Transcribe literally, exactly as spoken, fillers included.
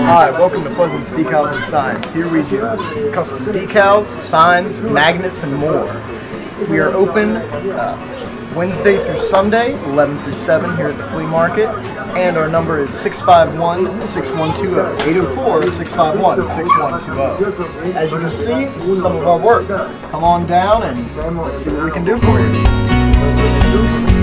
Hi, welcome to Pleasant's Decals and Signs. Here we do custom decals, signs, magnets, and more. We are open uh, Wednesday through Sunday, eleven through seven here at the flea market, and our number is six five one, six one two zero, eight zero four, six five one, six one two zero. As you can see, this is some of our work. Come on down and let's see what we can do for you.